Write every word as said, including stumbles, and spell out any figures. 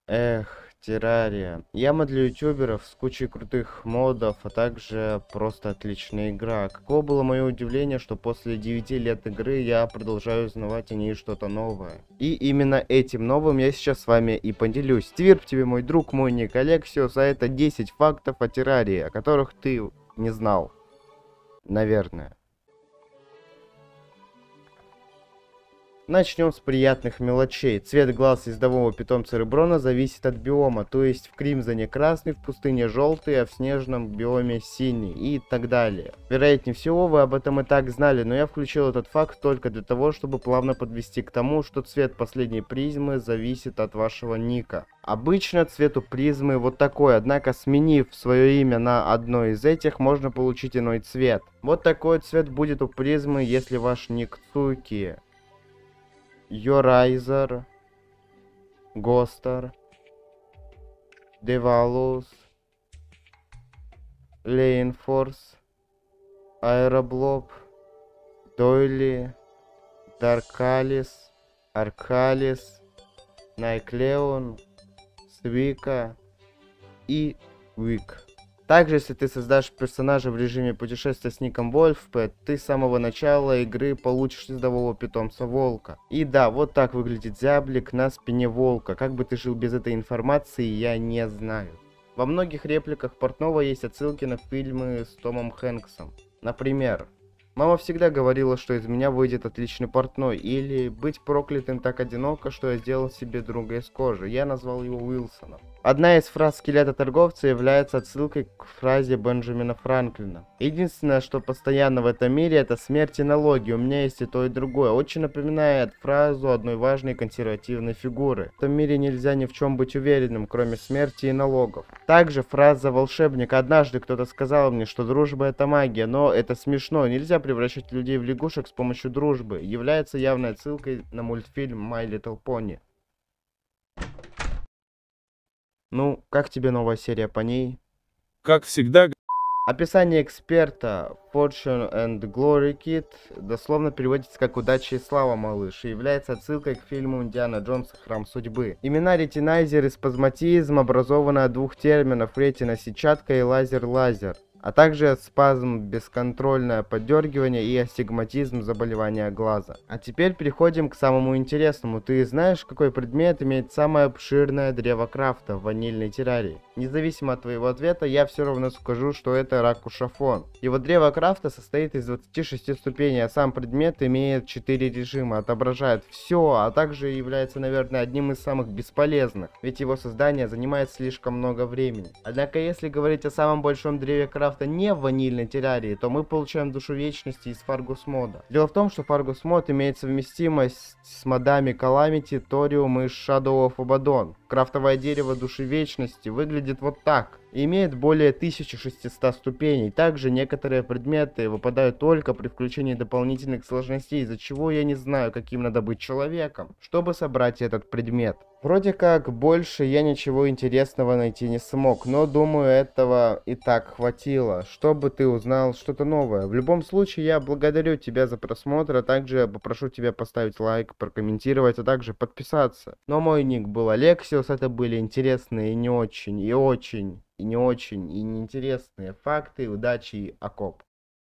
Эх, террария. Яма для ютуберов с кучей крутых модов, а также просто отличная игра. Каково было мое удивление, что после девяти лет игры я продолжаю узнавать о ней что-то новое. И именно этим новым я сейчас с вами и поделюсь. Твирп тебе, мой друг, мой ник Алексиус, а это десять фактов о террарии, о которых ты не знал. Наверное. Начнем с приятных мелочей. Цвет глаз ездового питомца Реброна зависит от биома, то есть в Кримзоне красный, в пустыне желтый, а в снежном биоме синий и так далее. Вероятнее всего вы об этом и так знали, но я включил этот факт только для того, чтобы плавно подвести к тому, что цвет последней призмы зависит от вашего ника. Обычно цвет у призмы вот такой, однако сменив свое имя на одно из этих, можно получить иной цвет. Вот такой цвет будет у призмы, если ваш ник Цуки. Йорайзер, Гостер, Девалус, Лейнфорс, Аэроблоб, Дойли, Даркалис, Аркалис, Найклеон, Свика и Вик. Также, если ты создашь персонажа в режиме путешествия с ником Вольфпэт, ты с самого начала игры получишь ездового питомца волка. И да, вот так выглядит зяблик на спине волка. Как бы ты жил без этой информации, я не знаю. Во многих репликах Портнова есть отсылки на фильмы с Томом Хэнксом. Например, мама всегда говорила, что из меня выйдет отличный портной, или быть проклятым так одиноко, что я сделал себе друга из кожи. Я назвал его Уилсоном. Одна из фраз скелета торговца является отсылкой к фразе Бенджамина Франклина. Единственное, что постоянно в этом мире, это смерть и налоги. У меня есть и то, и другое. Очень напоминает фразу одной важной консервативной фигуры. В этом мире нельзя ни в чем быть уверенным, кроме смерти и налогов. Также фраза волшебника. Однажды кто-то сказал мне, что дружба это магия, но это смешно. Нельзя превращать людей в лягушек с помощью дружбы. Является явной отсылкой на мультфильм My Little Pony. Ну, как тебе новая серия по ней? Как всегда, Описание эксперта Fortune and Glory Kid дословно переводится как «Удача и слава, малыш» и является отсылкой к фильму Индиана Джонс «Храм судьбы». Имена ретинайзер и спазматизм образованы от двух терминов ретина-сетчатка и лазер-лазер, а также спазм, бесконтрольное поддергивание и астигматизм, заболевания глаза. А теперь переходим к самому интересному. Ты знаешь, какой предмет имеет самое обширное древо крафта в ванильной террарии? Независимо от твоего ответа, я все равно скажу, что это ракушафон. Его древо крафта состоит из двадцати шести ступеней, а сам предмет имеет четыре режима, отображает все, а также является, наверное, одним из самых бесполезных, ведь его создание занимает слишком много времени. Однако, если говорить о самом большом древе крафта не в ванильной террарии, то мы получаем душу вечности из Фаргус мода. Дело в том, что Фаргус мод имеет совместимость с модами Calamity, Torium и Shadow of Abaddon. Крафтовое дерево души вечности выглядит вот так и имеет более тысячи шестисот ступеней. Также некоторые предметы выпадают только при включении дополнительных сложностей, из-за чего я не знаю, каким надо быть человеком, чтобы собрать этот предмет. Вроде как больше я ничего интересного найти не смог, но думаю, этого и так хватило, чтобы ты узнал что-то новое. В любом случае, я благодарю тебя за просмотр, а также попрошу тебя поставить лайк, прокомментировать, а также подписаться. Но мой ник был Алексиус, это были интересные и не очень, и очень, и не очень, и неинтересные факты, удачи, окоп.